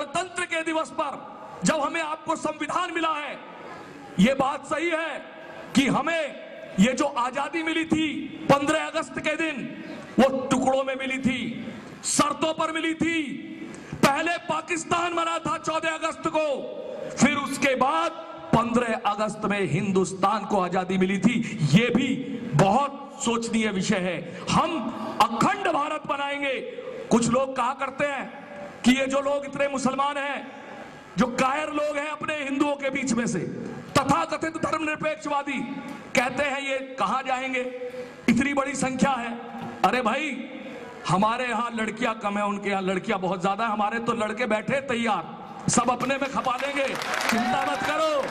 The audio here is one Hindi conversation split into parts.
गणतंत्र के दिवस पर जब हमें आपको संविधान मिला है, ये बात सही है कि हमें ये जो आजादी मिली थी 15 अगस्त के दिन, वो टुकड़ों में मिली थी, शर्तों पर मिली थी। पहले पाकिस्तान बना था 14 अगस्त को, फिर उसके बाद 15 अगस्त में हिंदुस्तान को आजादी मिली थी। ये भी बहुत सोचनीय विषय है। हम अखंड भारत बनाएंगे। कुछ लोग कहा करते हैं कि ये जो लोग इतने मुसलमान हैं, जो कायर लोग हैं अपने हिंदुओं के बीच में से, तथाकथित धर्मनिरपेक्षवादी, कहते हैं ये कहां जाएंगे, इतनी बड़ी संख्या है। अरे भाई, हमारे यहां लड़कियां कम है, उनके यहां लड़कियां बहुत ज्यादा है। हमारे तो लड़के बैठे तैयार, सब अपने में खपा देंगे, चिंता मत करो।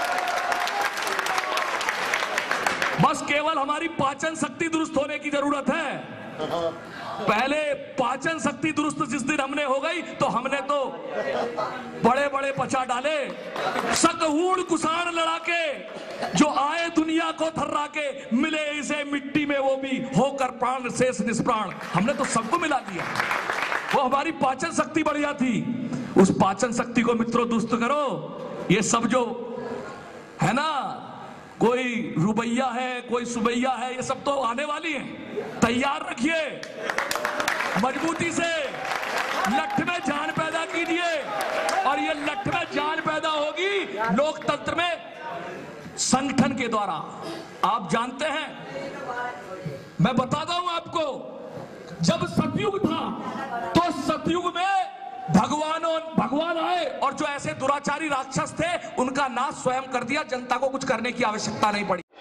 बस केवल हमारी पाचन शक्ति दुरुस्त होने की जरूरत है। पहले पाचन शक्ति दुरुस्त जिस दिन हमने हो गई तो हमने तो बड़े बड़े पचा डाले। सकहूड़ कुसाण लड़ा के जो आए दुनिया को थर्रा के, मिले इसे मिट्टी में वो भी होकर प्राण शेष निष्प्राण। हमने तो सबको मिला दिया। वो हमारी पाचन शक्ति बढ़िया थी। उस पाचन शक्ति को मित्रों दुरुस्त करो। ये सब जो है ना, कोई रुबैया है, कोई सुबैया है, ये सब तो आने वाली है। तैयार रखिए, मजबूती से लठ में जान पैदा कीजिए। और ये लठ में जान पैदा होगी लोकतंत्र में संगठन के द्वारा। आप जानते हैं, मैं बताता हूं आपको, जब सतयुग था तो सतयुग में भगवान आए और जो ऐसे दुराचारी राक्षस थे उनका नाश स्वयं कर दिया। जनता को कुछ करने की आवश्यकता नहीं पड़ी।